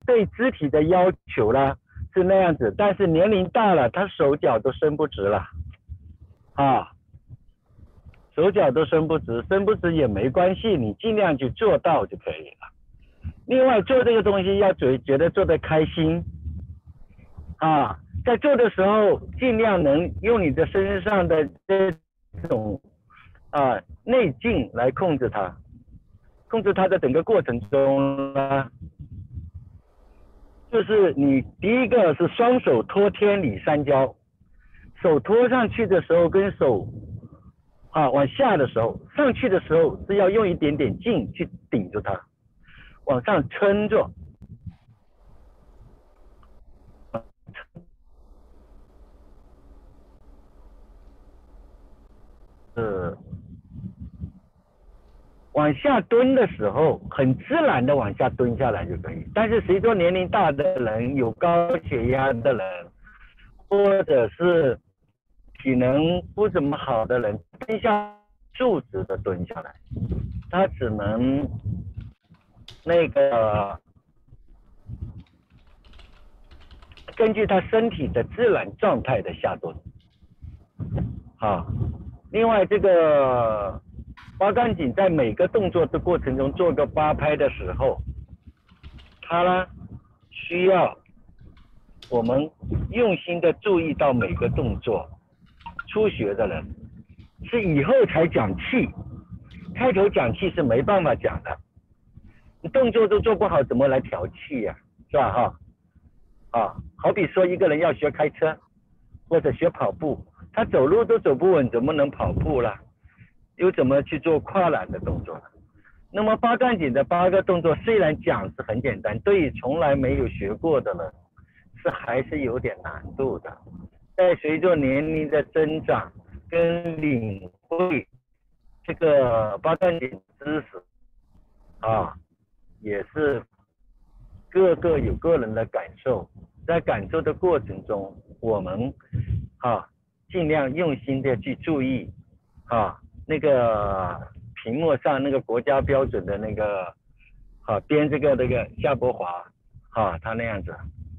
对肢体的要求啦是那样子，但是年龄大了，他手脚都伸不直了，啊，手脚都伸不直，伸不直也没关系，你尽量去做到就可以了。另外做这个东西要觉得做得开心，啊，在做的时候尽量能用你的身上的这种内劲来控制它，控制它的整个过程中呢，就是你第一个是双手托天理三焦，手托上去的时候跟手往下的时候，上去的时候是要用一点点劲去顶住它，往上撑着，往下蹲的时候，很自然的往下蹲下来就可以。但是谁说年龄大的人、有高血压的人，或者是体能不怎么好的人，蹲下竖直的蹲下来，他只能那个根据他身体的自然状态的下蹲。另外这个八段锦在每个动作的过程中做个8拍的时候，它呢需要我们用心的注意到每个动作。初学的人是以后才讲气，开头讲气是没办法讲的，你动作都做不好怎么来调气呀，是吧好比说一个人要学开车或者学跑步，他走路都走不稳，怎么能跑步啦？又怎么去做跨栏的动作呢？那么八段锦的8个动作虽然讲是很简单，对于从来没有学过的人是还是有点难度的。在随着年龄的增长跟领会这个八段锦知识也是各个有个人的感受，在感受的过程中，我们尽量用心的去注意那个屏幕上那个国家标准的那个编这个那个夏伯华他那样子。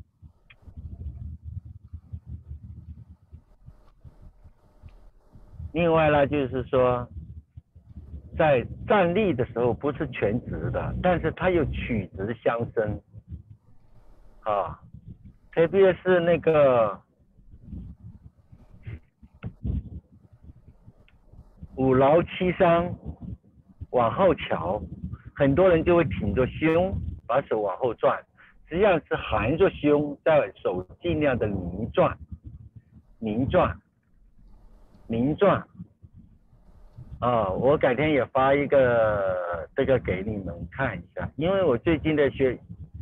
另外呢，就是说在站立的时候不是全直的，但是它有曲直相生特别是那个5劳7伤往后翘，很多人就会挺着胸把手往后转，实际上是含着胸，在手尽量的拧转我改天也发一个这个给你们看一下，因为我最近的学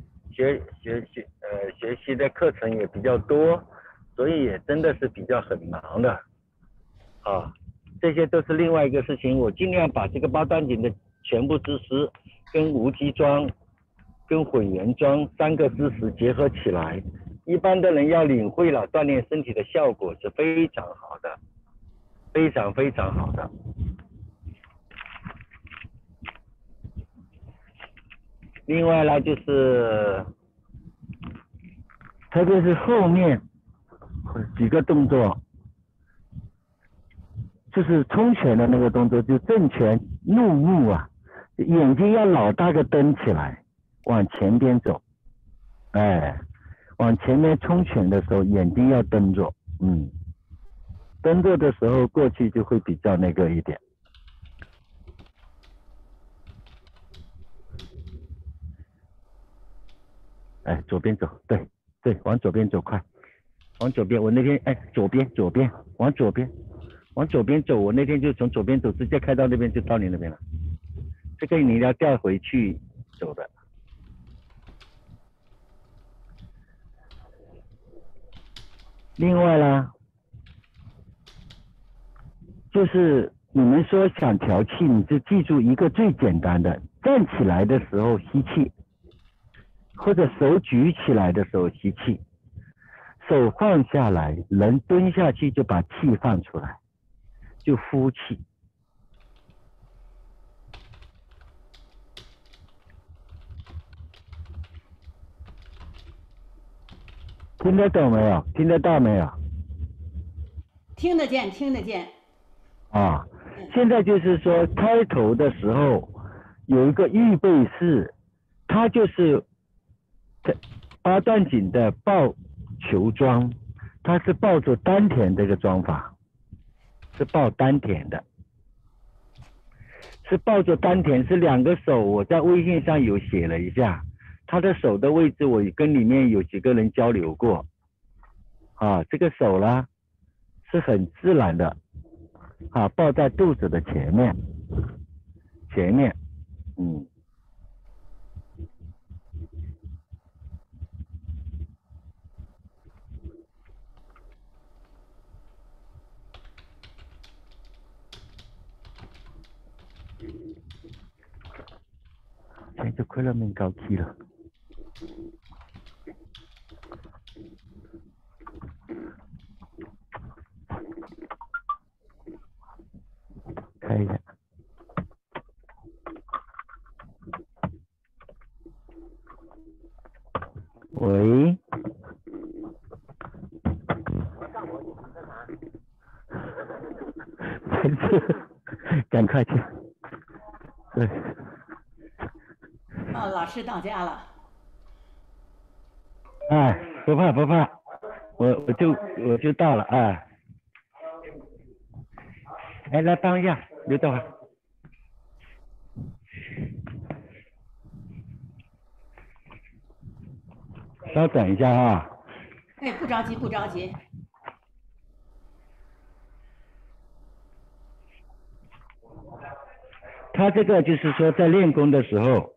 习的课程也比较多，所以也真的是比较很忙的这些都是另外一个事情，我尽量把这个八段锦的全部知识跟无极桩跟混元桩3个知识结合起来，一般的人要领会了，锻炼身体的效果是非常好的，非常非常好的。另外呢，就是特别是后面几个动作，就是冲拳的那个动作，就正拳怒目眼睛要老大个瞪起来，往前边走，往前面冲拳的时候眼睛要瞪着，瞪着的时候过去就会比较那个一点。左边走，对，往左边走，快，往左边。我那天左边，往左边走。我那天就从左边走，直接开到那边就到你那边了。这个你要调回去走的。另外呢，就是你们说想调气，你就记住一个最简单的，站起来的时候吸气，或者手举起来的时候吸气，手放下来，人蹲下去就把气放出来，就呼气。 听得懂没有？听得到没有？ 听得见，听得见。 啊，现在就是说开头的时候有一个预备式，它就是八段锦的抱球桩，它是抱着丹田这个桩法，是抱丹田的，是抱着丹田，是两个手，我在微信上有写了一下，他的手的位置我跟里面有几个人交流过，啊，这个手呢是很自然的，啊，抱在肚子的前面，现在快乐面高气了。开一下。喂。没事，赶快去。对。 哦，老师到家了。 哎，不怕不怕，我就到了啊。哎，来帮一下，刘德华。稍等一下啊。 哎，不着急，不着急。 他这个就是说在练功的时候，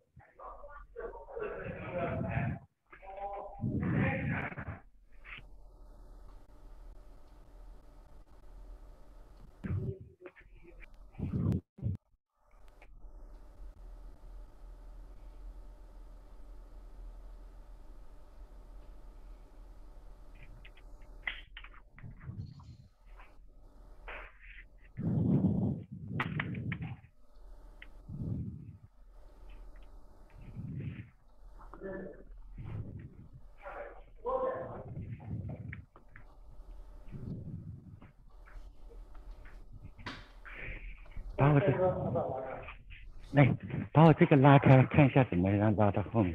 把我这个，来，把我这个拉开，看一下怎么样拉到后面。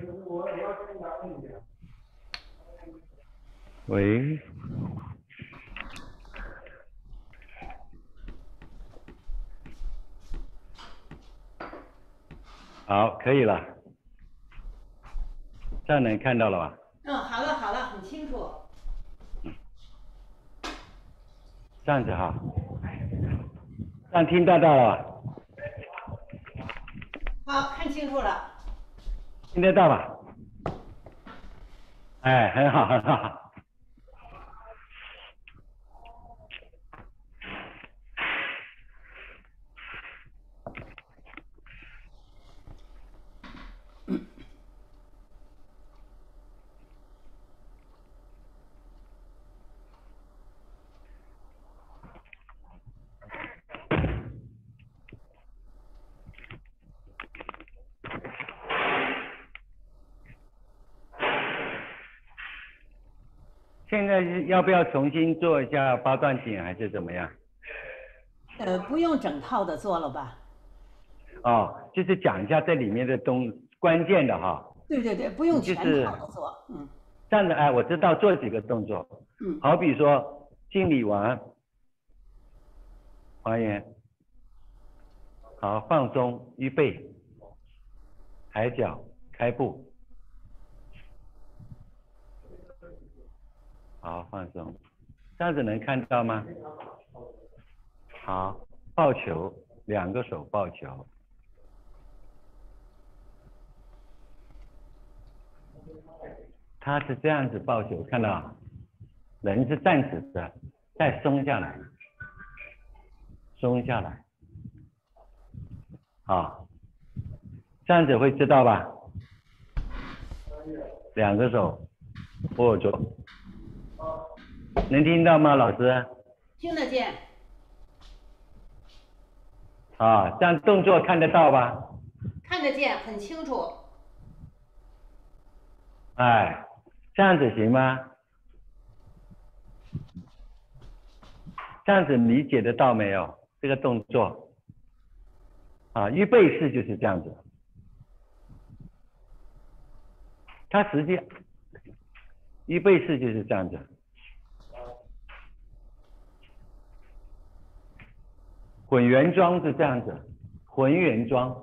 喂。好，可以了，这样能看到了吧？ 好了好了，很清楚。 这样子哈，这样听得到了吧？ 好，看清楚了。 听得到吧？哎，很好很好。现在是要不要重新做一下八段锦还是怎么样？ 不用整套的做了吧？ 哦，就是讲一下这里面的关键的哈。 对对对，不用全套的做。 这样的哎，我知道做几个动作。好比说敬礼完，还原，好放松，预备，抬脚，开步。好，放松，这样子能看到吗？好，抱球，两个手抱球。他是这样子抱球，看到？人是站直的，再松下来，松下来。好，这样子会知道吧？两个手握住。能听到吗，老师？ 听得见。 啊，这样动作看得到吧？ 看得见，很清楚。 哎，这样子行吗？ 这样子理解得到没有？这个动作啊，预备式就是这样子。它实际预备式就是这样子。混元桩是这样子，混元桩。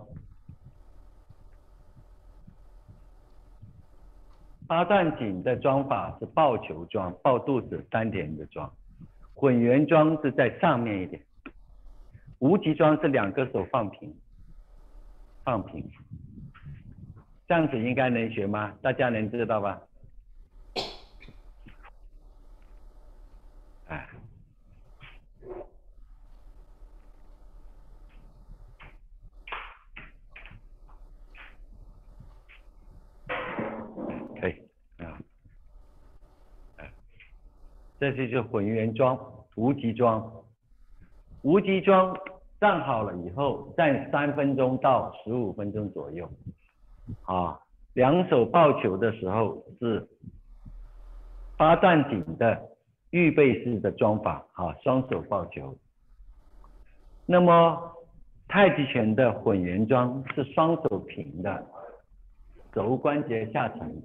八段锦的桩法是抱球桩，抱肚子丹田的桩。混元桩是在上面一点。无极桩是两个手放平，放平。这样子应该能学吗？大家能知道吧？哎。可以啊。这就是混元桩、无极桩。无极桩站好了以后，站3分钟到15分钟左右。啊，两手抱球的时候是八段锦的预备式的桩法啊，双手抱球。那么太极拳的混元桩是双手平的，肘关节下沉。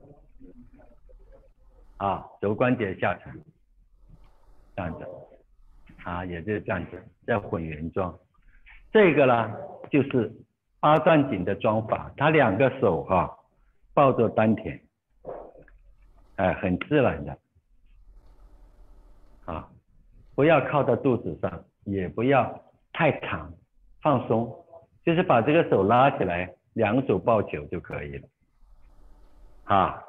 啊，肘关节下沉，这样子，啊，也就是这样子，叫混元桩。这个呢，就是八段锦的桩法，他两个手抱着丹田，哎，很自然的，啊，不要靠到肚子上，也不要太长，放松，就是把这个手拉起来，两手抱球就可以了，啊。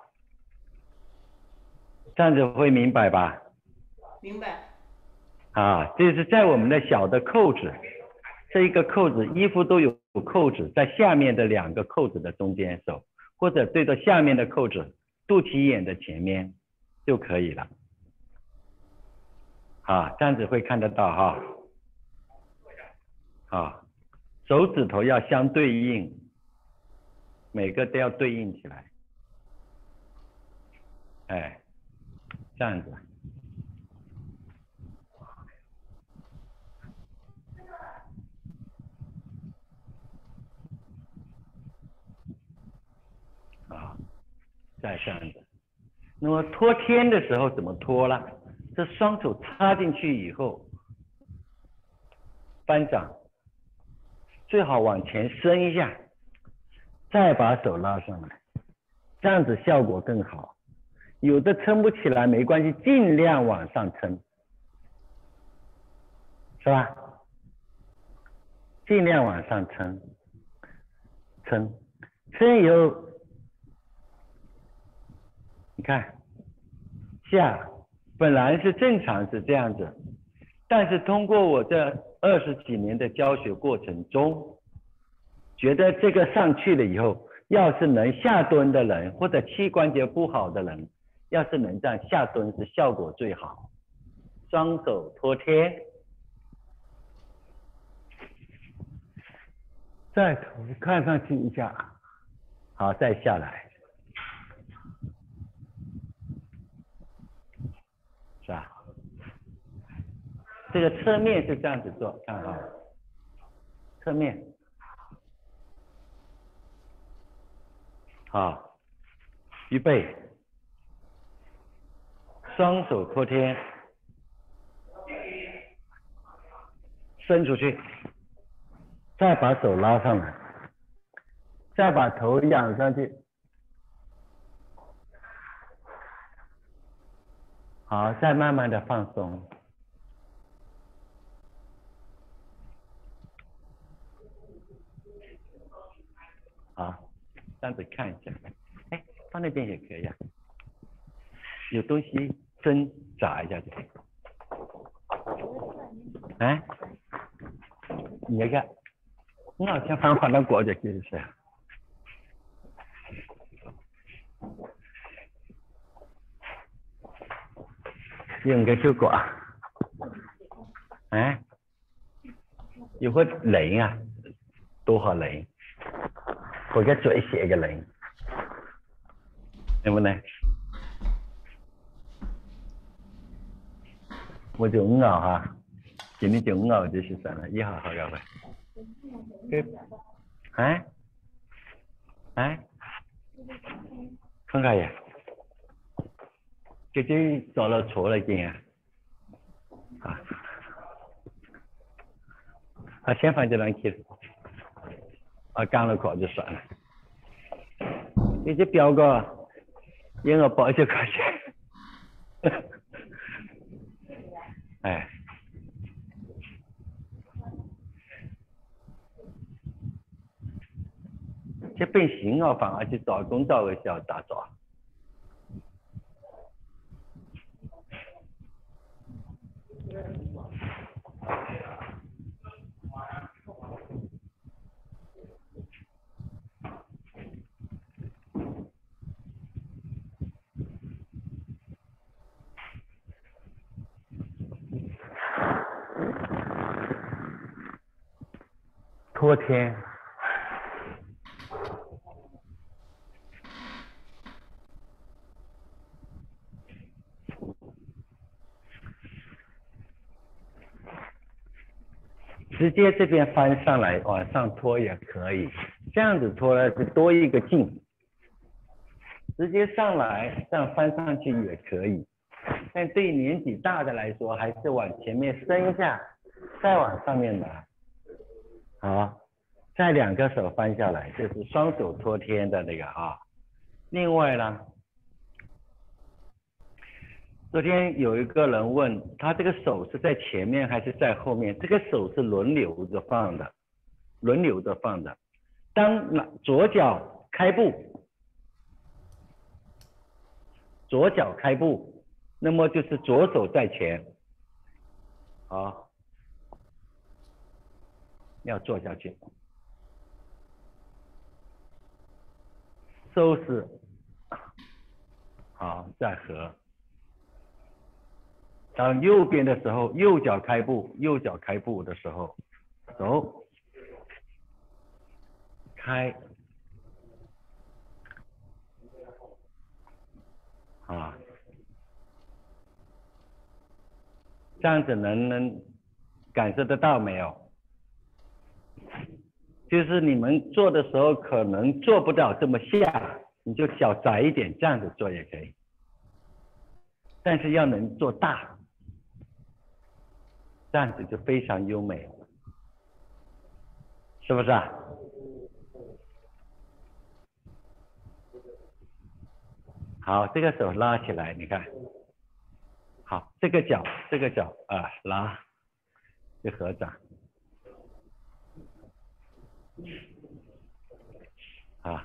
这样子会明白吧？ 明白。 啊，这是在我们的小的扣子，这一个扣子，衣服都有扣子，在下面的2个扣子的中间手，或者对着下面的扣子，肚脐眼的前面就可以了。啊，这样子会看得到哈。啊，手指头要相对应，每个都要对应起来。哎。这样子，啊，再这样子。那么托天的时候怎么托呢？这双手插进去以后，翻掌，最好往前伸一下，再把手拉上来，这样子效果更好。有的撑不起来没关系，尽量往上撑，是吧？尽量往上撑，撑以后，你看下本来是正常是这样子，但是通过我这20几年的教学过程中，觉得这个上去了以后，要是能下蹲的人或者膝关节不好的人，要是能这样下蹲是效果最好。双手托天，再头看上去一下，好，再下来，是吧？这个侧面是这样子做，看啊，侧面，好，预备。双手托天，伸出去，再把手拉上来，再把头仰上去，好，再慢慢的放松。好，这样子看一下，哎，放那边也可以啊，有东西针扎一下就可以。哎，你看，我好像放那过去就是。用cái hiệu quả. À, yêu thích lệnh à, tôi hỏi lệnh, có cái chuỗi xịa cái lệnh, em bên này, một chỗ ngỏ hả? 今天中午熬就是算了，以后好搞呗。哎哎，看看呀，这就找了错了已经啊。啊，先放这两去，啊，赶了课就算了。这些表哥也要报这块钱，哎。这本身啊，反而去找工作的时候咋做？托天。直接这边翻上来往上拖也可以，这样子拖呢是多一个劲，直接上来这样翻上去也可以，但对年纪大的来说还是往前面伸一下，再往上面拿，好，再两个手翻下来，就是双手托天的那个啊。另外呢，昨天有一个人问他这个手是在前面还是在后面，这个手是轮流着放的，轮流着放的。当左脚开步，左脚开步，那么就是左手在前，好，要坐下去，收拾，好，再合。当右边的时候，右脚开步，右脚开步的时候，手开，啊，这样子能感受得到没有？就是你们做的时候可能做不到这么下，你就脚窄一点，这样子做也可以，但是要能做大，这样子就非常优美了，是不是啊？好，这个手拉起来，你看，好，这个脚啊拉，就合掌，啊，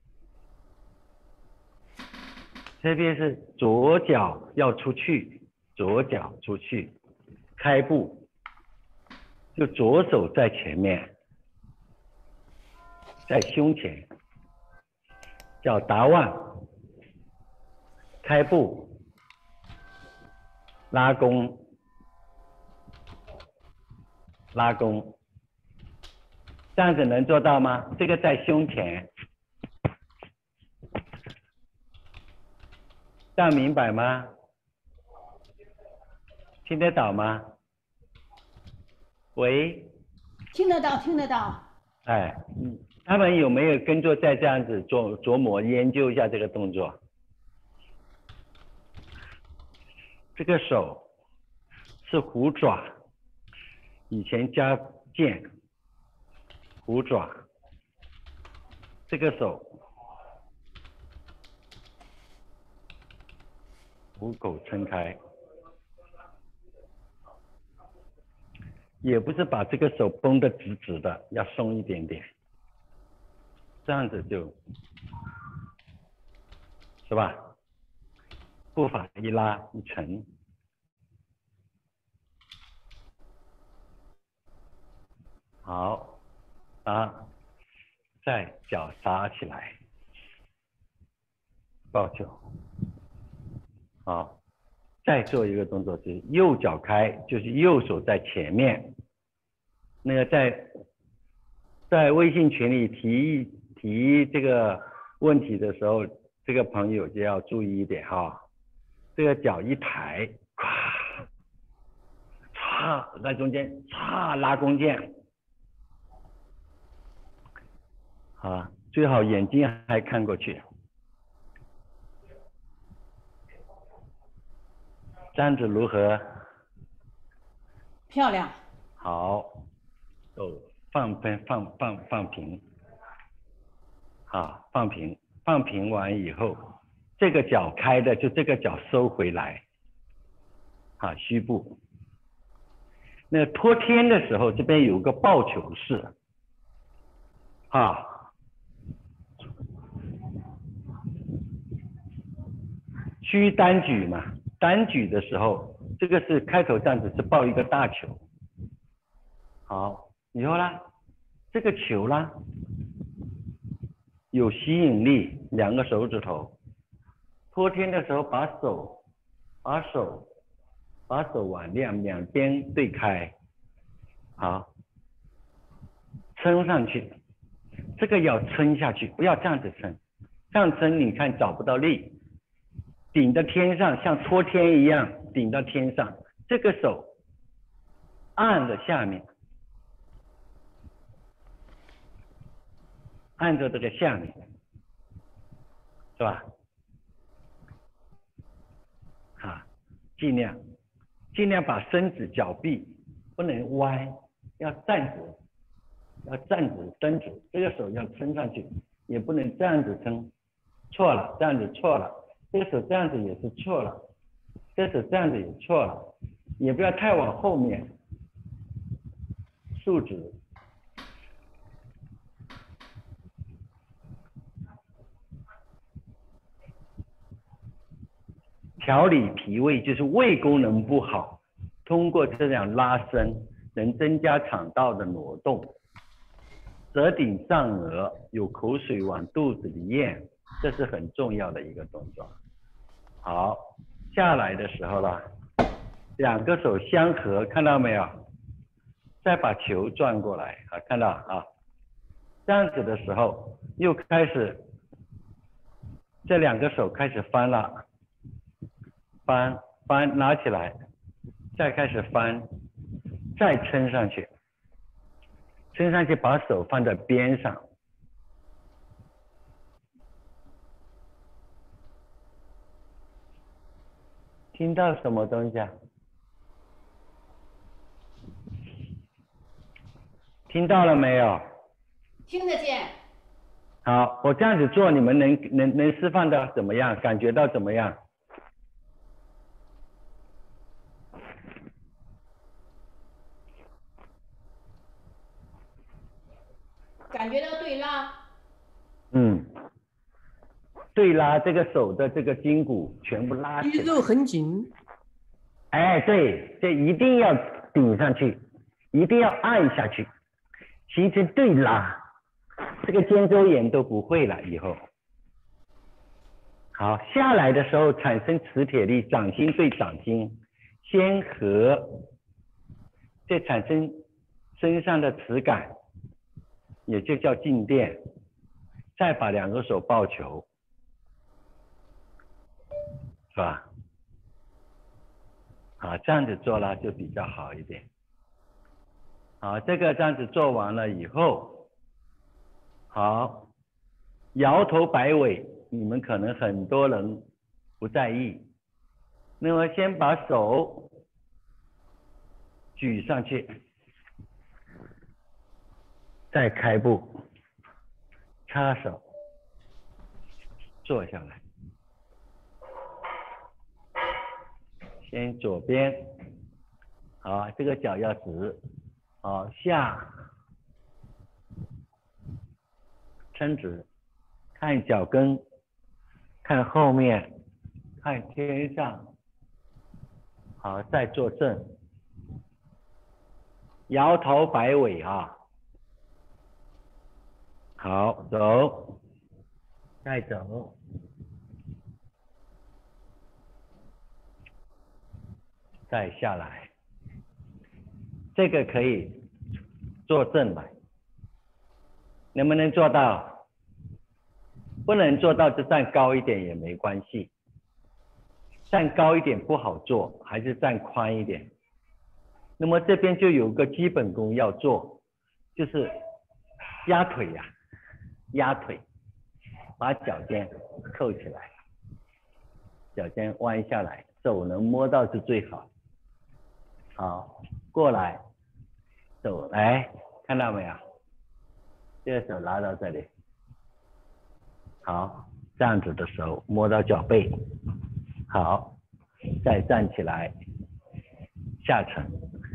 这边是左脚要出去，左脚出去，开步，就左手在前面，在胸前，脚打腕，开步，拉弓，拉弓，这样子能做到吗？这个在胸前，这样明白吗？听得到吗？喂？ 听得到，听得到。 哎，他们有没有跟着再这样子琢磨研究一下这个动作？这个手是虎爪，以前加剑，虎爪，这个手虎口撑开，也不是把这个手绷得直直的，要松一点点，这样子是吧？步伐一拉一沉，好，啊，再脚扎起来，抱球，好，再做一个动作，就是右脚开，就是右手在前面。那个在微信群里提这个问题的时候，这个朋友就要注意一点哈，这个脚一抬，咵， 歘在中间，歘拉弓箭，啊，最好眼睛还看过去，这样子如何？ 漂亮。 好，手放平，啊，放平，放平完以后，这个脚开的就这个脚收回来，啊，虚部。那托天的时候，这边有个抱球式，啊，虚单举嘛，单举的时候，这个是开头这样子是抱一个大球，好，以后啦，这个球啦，有吸引力，两个手指头，托天的时候把手往两边对开，好，撑上去，这个要撑下去，不要这样子撑，这样撑你看找不到力，顶到天上，像托天一样顶到天上，这个手按着下面，按着这个下面，是吧？啊，尽量把身子脚臂不能歪，要站直伸直，这个手要撑上去，也不能这样子撑，错了，这样子错了，这个手这样子也是错了，这手这样子也错了，也不要太往后面，竖直。调理脾胃就是胃功能不好，通过这样拉伸能增加肠道的挪动，舌顶上颚，有口水往肚子里咽，这是很重要的一个动作。好，下来的时候啦，两个手相合，看到没有？再把球转过来，啊，看到啊？这样子的时候，又开始，这两个手开始翻了。翻拿起来，再开始翻，再撑上去，把手放在边上，听到什么东西啊？听到了没有？ 听得见。 好，我这样子做，你们能释放到怎么样？感觉到怎么样？ 感觉到对拉。 对拉，这个手的这个筋骨全部拉起来， 肌肉很紧。 哎，对，这一定要顶上去，一定要按下去，形成对拉，这个肩周炎都不会了以后。好，下来的时候产生磁铁力，掌心对掌心，先合，再产生身上的磁感，也就叫静电，再把两个手抱球，是吧？好，这样子做了就比较好一点。好，这个这样子做完了以后，好，摇头摆尾，你们可能很多人不在意，那么先把手举上去，再开步，插手，坐下来，先左边，好，这个脚要直，好，下，伸直，看脚跟，看后面，看天上，好，再坐正，摇头摆尾啊，好，走，再走，再下来，这个可以坐正来，能不能做到？不能做到就站高一点也没关系，站高一点不好做，还是站宽一点。 那么这边就有个基本功要做，就是压腿呀，压腿，把脚尖扣起来，脚尖弯下来，手能摸到是最好。好，过来，手来，看到没有？这个手拉到这里，好，这样子的手摸到脚背，好，再站起来，下沉，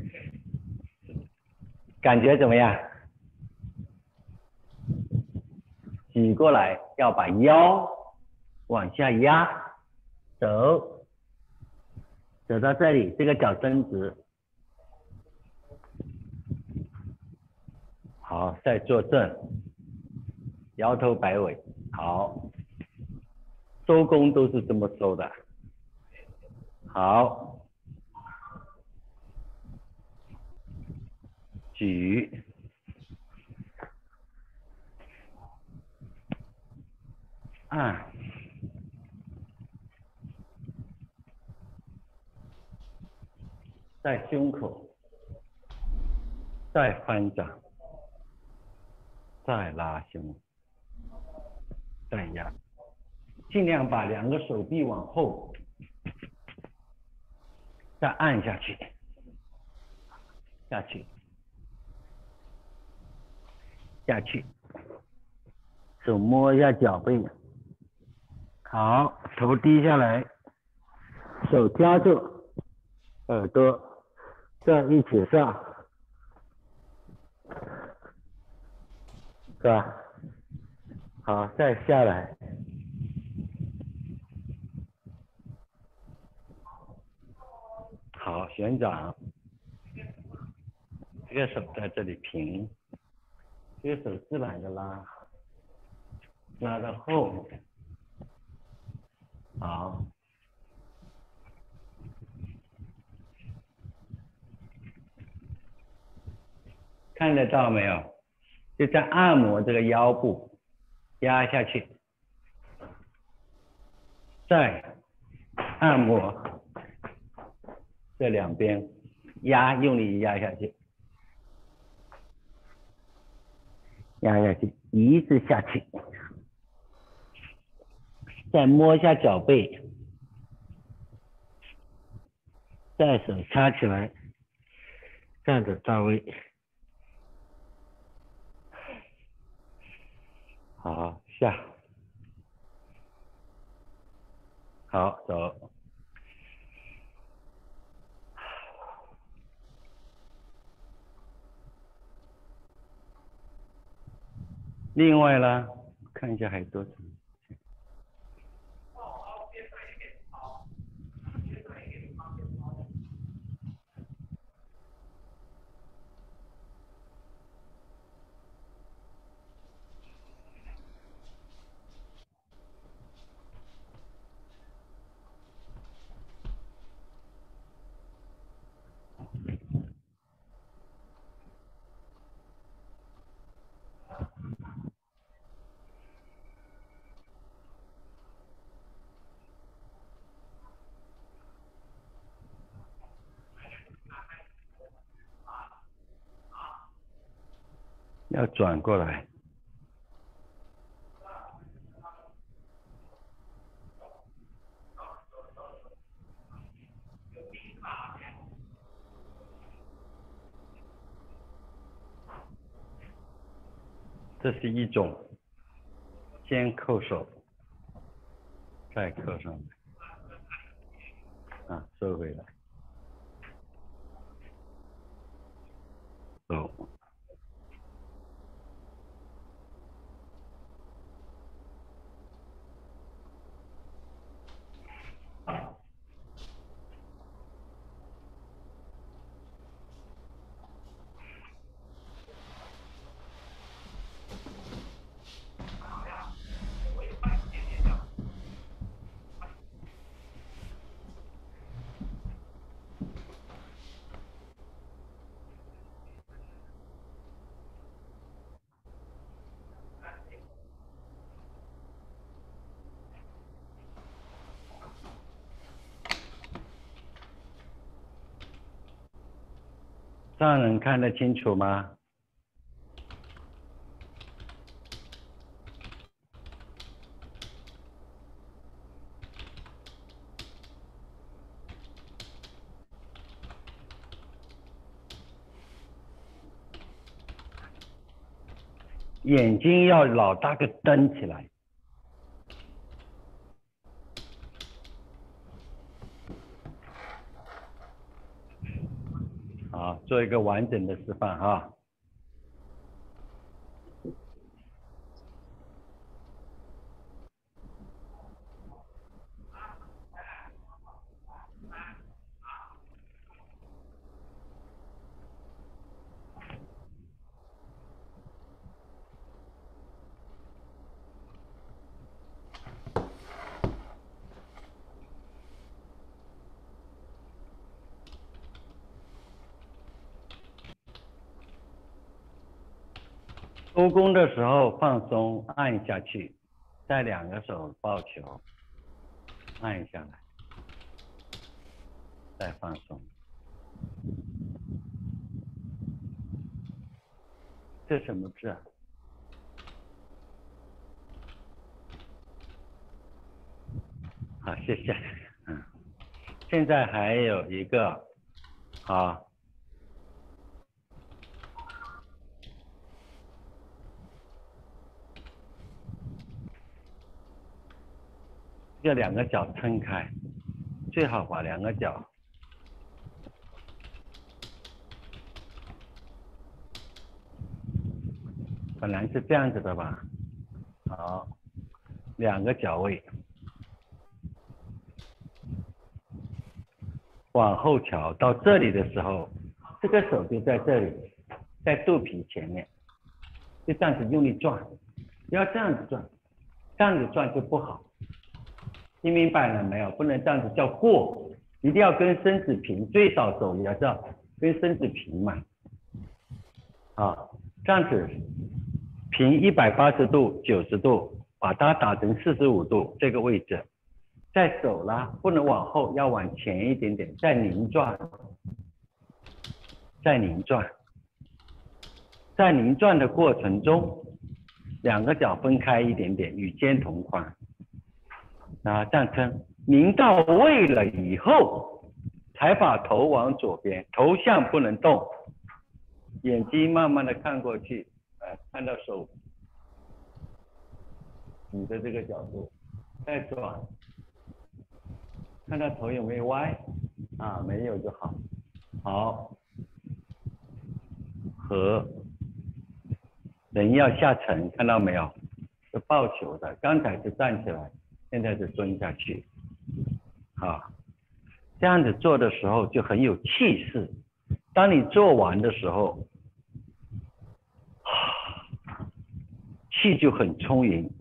感觉怎么样？举过来，要把腰往下压，走到这里，这个脚伸直，好，再坐正，摇头摆尾，好，收功都是这么收的，好，举，按，在胸口，再翻掌，再拉胸，再压，尽量把两个手臂往后，再按下去，下去，下去，手摸一下脚背，好，头低下来，手夹住耳朵，再一起上，是吧？好，再下来，好，旋转，这个手在这里平，这个手自然的拉，拉到后面，好，看得到没有？就在按摩这个腰部，压下去，再按摩这两边，压，用力压下去，压下去，一直下去，再摸一下脚背，再手插起来，站着到位。好，下，好，走。另外呢，看一下还有多少。要转过来，这是一种，先扣手，再扣上来，啊，收回来，走。 这样能看得清楚吗？眼睛要老大个瞪起来。好，做一个完整的示范哈。收工的时候放松，按下去，再2个手抱球，按下来，再放松。这什么字啊？好，谢谢。现在还有一个，好。这2个脚撑开，最好把2个脚本来是这样子的吧？好，2个脚位往后瞧，到这里的时候，这个手就在这里，在肚皮前面，就这样子用力转，不要这样子转，这样子转就不好。听明白了没有？不能这样子叫过，一定要跟身子平，最少手也要这样跟身子平嘛。啊，这样子平180度、90度，把它打成45度这个位置。再手啦，不能往后，要往前一点点，再拧转，再拧转，在拧转的过程中，2个脚分开一点点，与肩同宽。啊，这样撑，拧到位了以后，才把头往左边，头向不能动，眼睛慢慢的看过去，看到手举的这个角度，再转，看到头有没有歪，啊，没有就好，好，和人要下沉，看到没有？是抱球的，刚才是站起来，现在是蹲下去，好，这样子做的时候就很有气势。当你做完的时候，气就很充盈。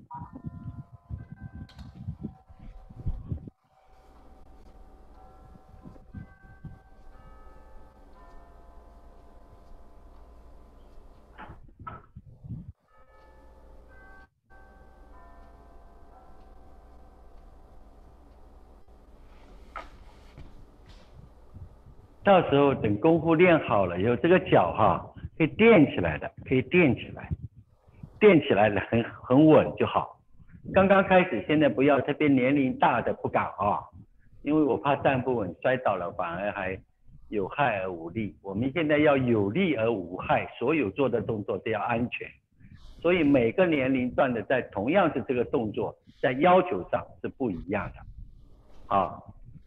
到时候等功夫练好了以后，这个脚哈可以垫起来的，可以垫起来，垫起来的很稳就好。刚刚开始，现在不要，特别年龄大的不敢啊，因为我怕站不稳摔倒了，反而还有害而无利。我们现在要有利而无害，所有做的动作都要安全。所以每个年龄段的在同样是这个动作，在要求上是不一样的啊。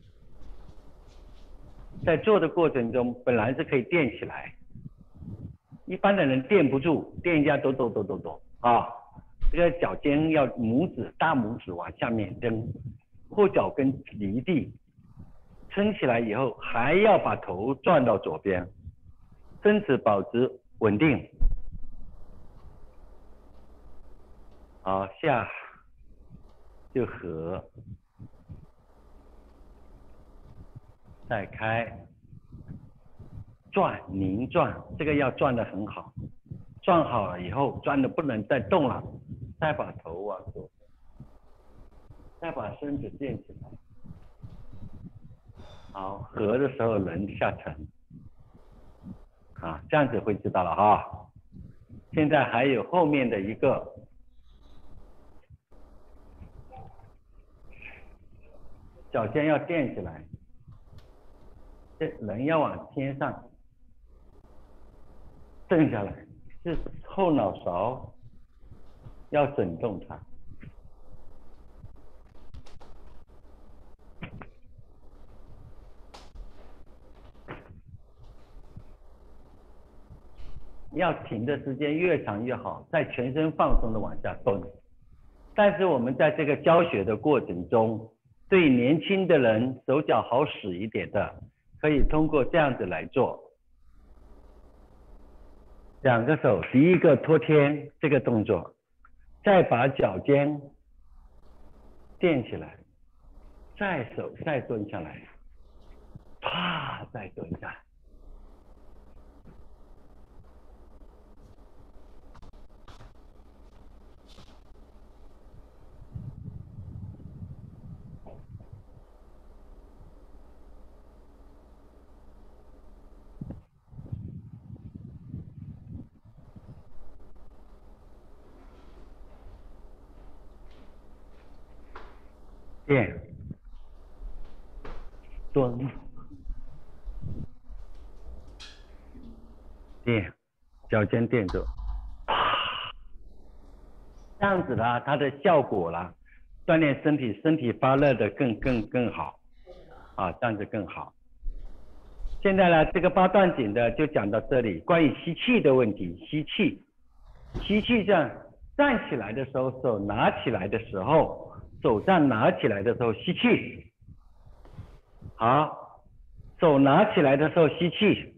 在做的过程中，本来是可以垫起来，一般的人垫不住，垫一下抖啊。这个脚尖要大拇指往下面蹬，后脚跟离地，撑起来以后还要把头转到左边，身子保持稳定。好，下就合，再开，转拧转，这个要转得很好，转好了以后，转的不能再动了，再把头往左，再把身子垫起来。好，合的时候人下沉， 啊，这样子会知道了哈。现在还有后面的一个，脚尖要垫起来，这人要往天上蹬下来，是后脑勺要整动它。要停的时间越长越好，在全身放松的往下蹲。但是我们在这个教学的过程中，对年轻的人手脚好使一点的，可以通过这样子来做。两个手，第一个托天这个动作，再把脚尖垫起来，再手再蹲下来，啪再蹲下来。垫，蹲，垫，脚尖垫住，这样子啦，它的效果啦，锻炼身体发热的更好，啊，这样子更好。现在呢，这个八段锦的就讲到这里，关于吸气的问题，吸气这样站起来的时候，手拿起来的时候，手这样拿起来的时候吸气，好，手拿起来的时候吸气，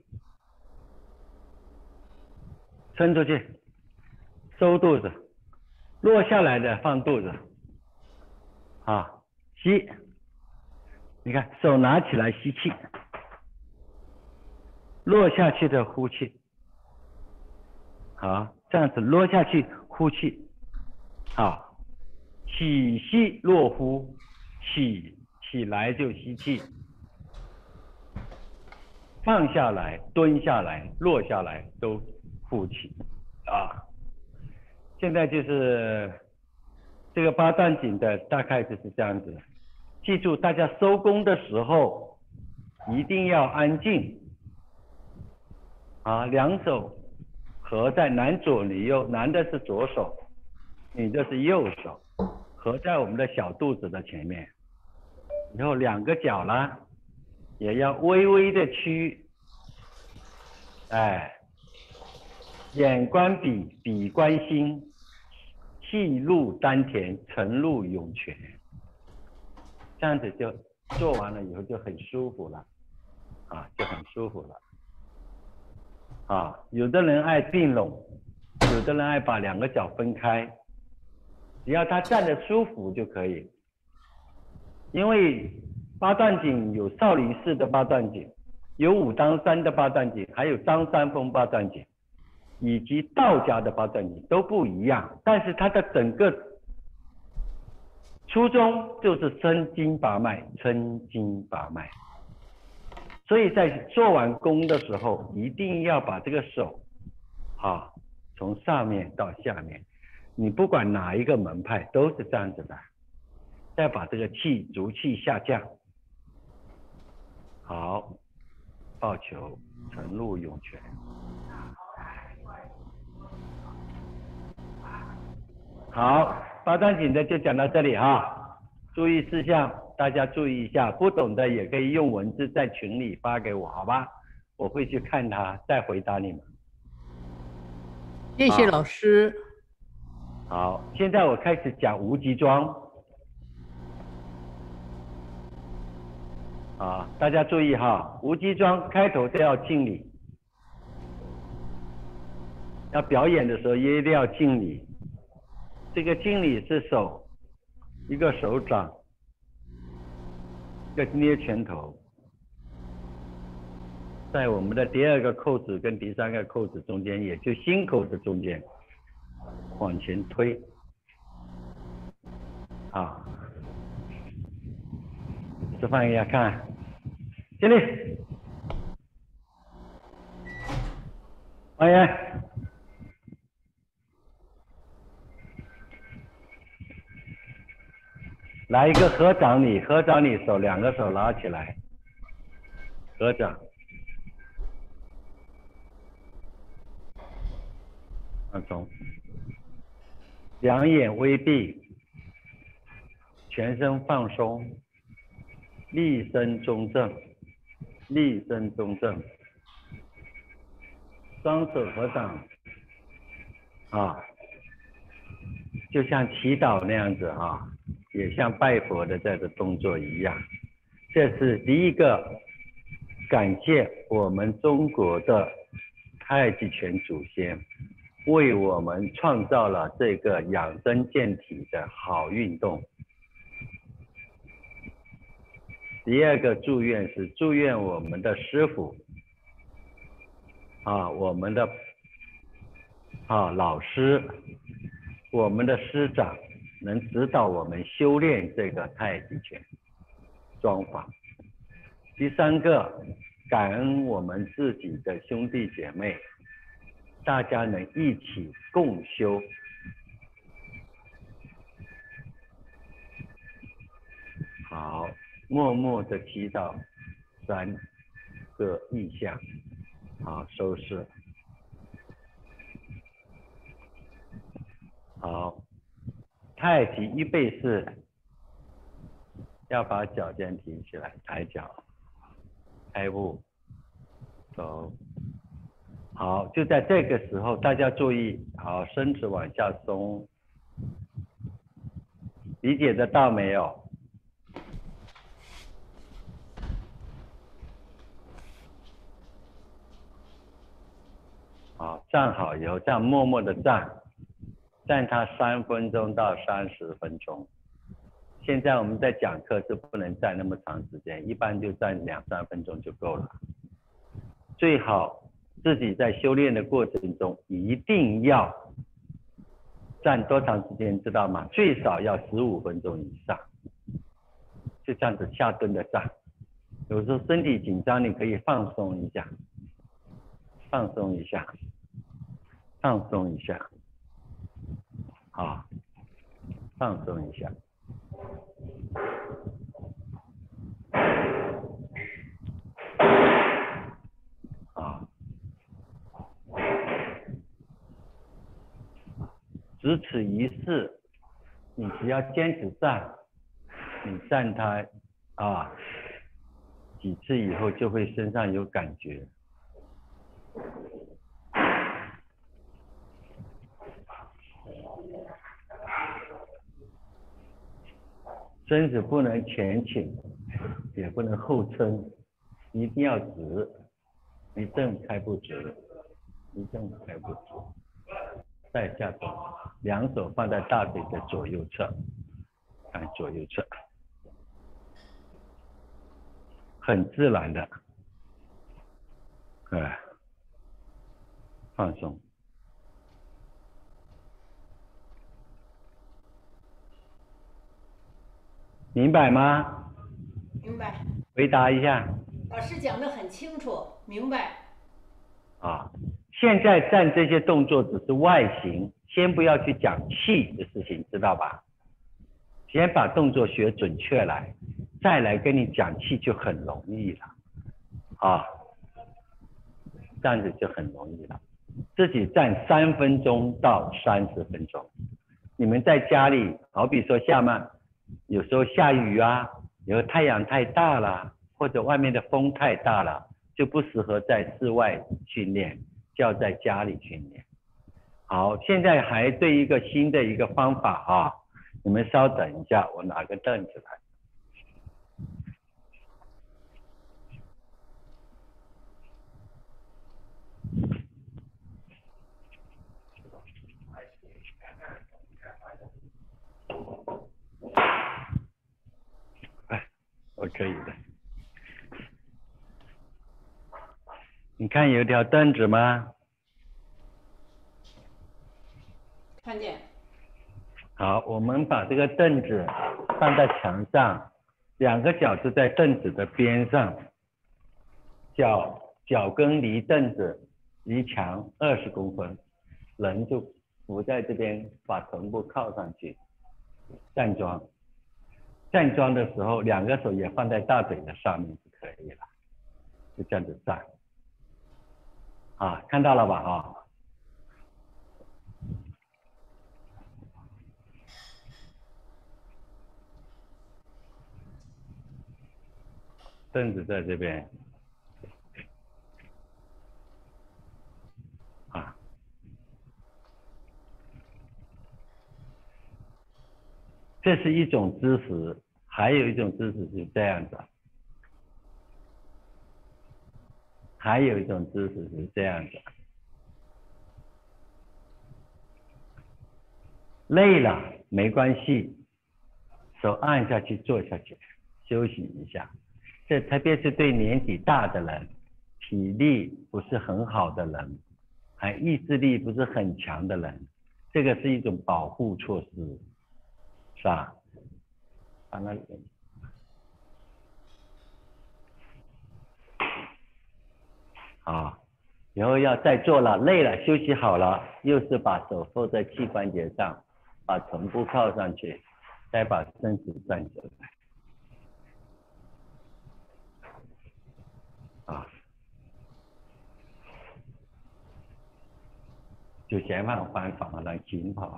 伸出去，收肚子，落下来的放肚子，啊，吸，你看手拿起来吸气，落下去的呼气，好，这样子落下去呼气，好，起吸落呼，起来就吸气，放下来蹲下来落下来都呼气啊。现在就是这个八段锦的大概就是这样子，记住大家收工的时候一定要安静啊，两手合在男左女右，男的是左手，女的是右手，合在我们的小肚子的前面，然后两个脚呢也要微微的屈，哎，眼观鼻，鼻观心，气入丹田，沉入涌泉，这样子就做完了以后就很舒服了，啊，就很舒服了。啊，有的人爱并拢，有的人爱把两个脚分开，只要他站得舒服就可以。因为八段锦有少林寺的八段锦，有武当山的八段锦，还有张三丰八段锦，以及道家的八段锦都不一样，但是它的整个初衷就是生筋拔脉，撑筋拔脉。所以在做完功的时候，一定要把这个手啊从上面到下面，你不管哪一个门派都是这样子的，再把这个气足气下降，好，抱球沉入涌泉。好，八段锦的就讲到这里哈，注意事项大家注意一下，不懂的也可以用文字在群里发给我，好吧？我会去看它，再回答你们。 谢谢老师。 好，现在我开始讲无极桩。啊，大家注意哈，无极桩开头都要敬礼，要表演的时候也一定要敬礼。这个敬礼是手，一个手掌，一个捏拳头，在我们的第二个扣子跟第三个扣子中间，也就心口的中间，往前推。啊，示范一下看，敬礼。 哎呀，来一个合掌礼，合掌礼手，两个手拉起来，合掌。放松，两眼微闭，全身放松，立身中正，立身中正，双手合掌，啊，就像祈祷那样子啊，也像拜佛的这个动作一样。这是第一个，感谢我们中国的太极拳祖先为我们创造了这个养生健体的好运动。第二个祝愿是祝愿我们的师父啊，我们的老师，我们的师长能指导我们修炼这个太极拳桩法。第三个，感恩我们自己的兄弟姐妹，大家能一起共修。好，默默的祈祷3个意象，好，收拾。好，太极预备式，要把脚尖提起来，抬脚，开步，走。好，就在这个时候，大家注意，好，身子往下松，理解得到没有？好，站好以后，这样默默的站它3分钟到30分钟。现在我们在讲课是不能站那么长时间，一般就站2-3分钟就够了。最好自己在修炼的过程中一定要站多长时间，知道吗？最少要15分钟以上。就这样子下蹲的站，有时候身体紧张，你可以放松一下，放松一下，放松一下，好，放松一下。啊，只此一事，你只要坚持站，你站它几次以后就会身上有感觉。身子不能前倾，也不能后撑，一定要直，一正开不直，一正开不直。再下走，两手放在大腿的左右侧，看左右侧，很自然的，放松。明白吗？ 明白。 回答一下。 老师讲得很清楚，明白。 现在站这些动作只是外形，先不要去讲气的事情，知道吧？先把动作学准确来，再来跟你讲气就很容易了。这样子就很容易了。自己站3分钟到30分钟。你们在家里，好比说有时候下雨啊，有时候太阳太大了，或者外面的风太大了，就不适合在室外训练，就要在家里训练。好，现在还对一个新的一个方法你们稍等一下，我拿个凳子来。我可以的。你看有条凳子吗？ 看见。 好，我们把这个凳子放在墙上，2个脚就在凳子的边上，脚跟离凳子离墙20公分，人就伏在这边，把臀部靠上去，站桩。站桩的时候，2个手也放在大腿的上面就可以了，就这样子站。啊，看到了吧？啊，凳子在这边。啊，这是一种姿势，还有一种姿势是这样子，还有一种姿势是这样子。累了没关系，手按下去，坐下去，休息一下。这特别是对年纪大的人，体力不是很好的人，还意志力不是很强的人，这个是一种保护措施，是吧？啊，那啊，以后要再做了，累了休息好了，又是把手放在膝关节上，把臀部靠上去，再把身子站起来。啊，就前方翻房啦，前跑。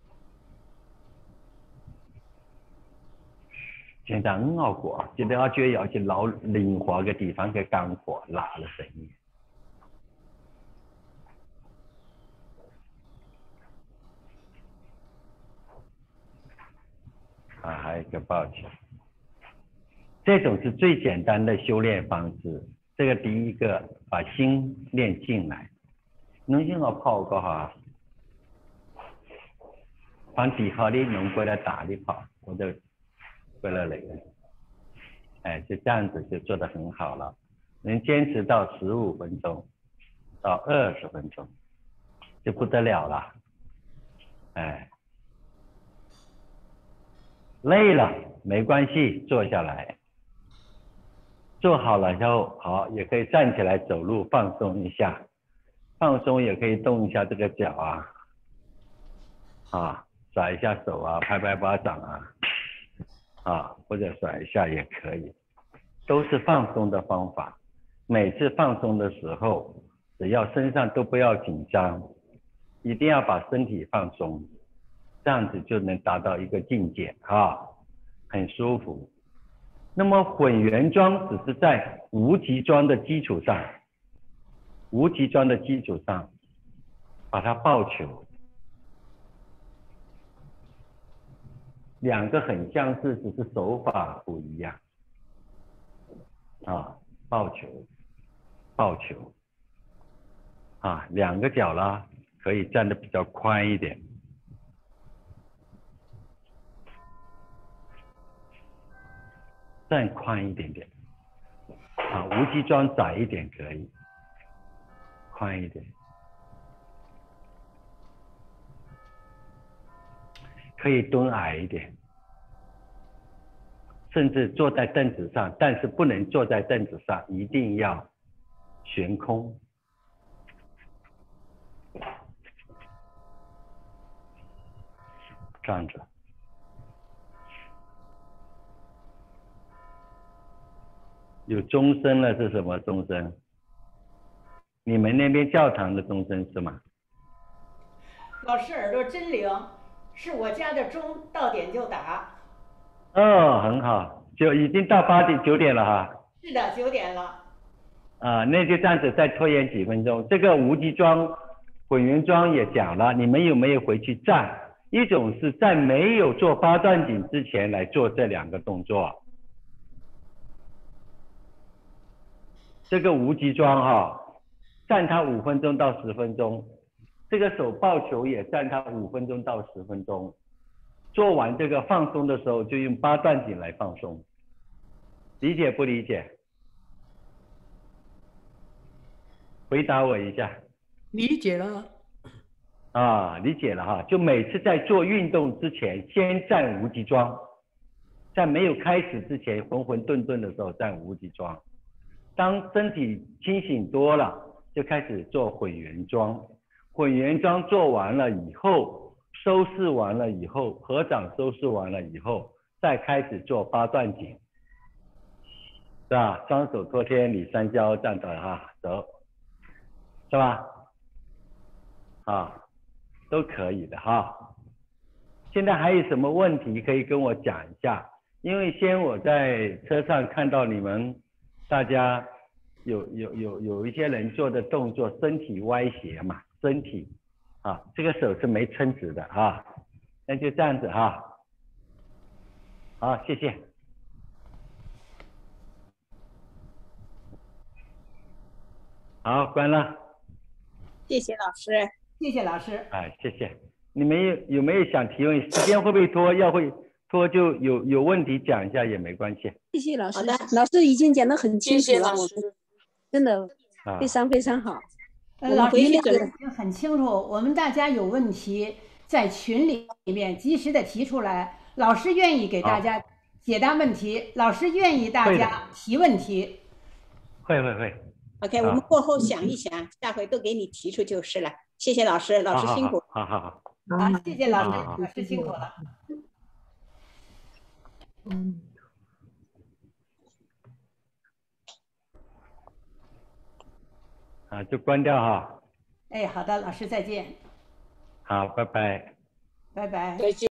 现在很好过，记得要就要去捞灵活嘅地方嘅干活，拉了声音。啊，还有一个抱起，这种是最简单的修炼方式。这个第一个把心练进来，侬先我跑个哈，放底下的侬过来打里跑，我就过来累了。哎，就这样子就做得很好了，能坚持到15分钟到20分钟，就不得了了。哎，累了没关系，坐下来。做好了之后，好，也可以站起来走路放松一下，放松也可以动一下这个脚啊，啊，甩一下手啊，拍拍巴掌啊，啊，或者甩一下也可以，都是放松的方法。每次放松的时候，只要身上都不要紧张，一定要把身体放松，这样子就能达到一个境界啊，很舒服。那么混元桩只是在无极桩的基础上，把它抱球，两个很相似，只是手法不一样。啊，抱球，啊，两个脚啦，可以站得比较宽一点。站宽一点点，啊，无极桩窄一点可以，宽一点，可以蹲矮一点，甚至坐在凳子上，但是不能坐在凳子上，一定要悬空。站着。有钟声了是什么钟声？你们那边教堂的钟声是吗？ 老师耳朵真灵，是我家的钟，到点就打。 哦，很好，就已经到8点9点了哈。 是的，9点了。 啊，那就这样子再拖延几分钟。这个无极桩、混元桩也讲了，你们有没有回去站？一种是在没有做八段锦之前来做这2个动作。这个无极桩哈，站它5分钟到10分钟，这个手抱球也站它5分钟到10分钟。做完这个放松的时候，就用八段锦来放松，理解不理解？回答我一下。 理解了。 啊，理解了哈，就每次在做运动之前，先站无极桩，在没有开始之前，浑浑沌沌的时候站无极桩。当身体清醒多了， 就开始做混元桩。混元桩做完了以后，收拾完了以后，合掌收拾完了以后，再开始做八段锦，是吧？双手托天理三交，站着哈，走，是吧？啊，都可以的哈。现在还有什么问题可以跟我讲一下？因为我在车上看到你们大家有一些人做的动作，身体歪斜嘛，身体啊，这个手是没撑直的啊，那就这样子哈。好，谢谢。好，关了。 谢谢老师。 谢谢老师。 哎，谢谢。你们有没有想提问？时间会不会拖？要会拖就有问题讲一下也没关系。 谢谢老师。 好的， 老师已经讲得很清楚了， 谢谢老师， 真的非常非常好。 老师讲的已经很清楚，我们大家有问题在群里面及时的提出来，老师愿意给大家解答问题，老师愿意大家提问题。 会。 OK， 我们过后想一想，下回都给你提出就是了。谢谢老师，老师辛苦。 好。 好，谢谢老师，老师辛苦了。 就关掉哈。 哎，好的，老师再见。 好，拜拜。 拜拜。 再见。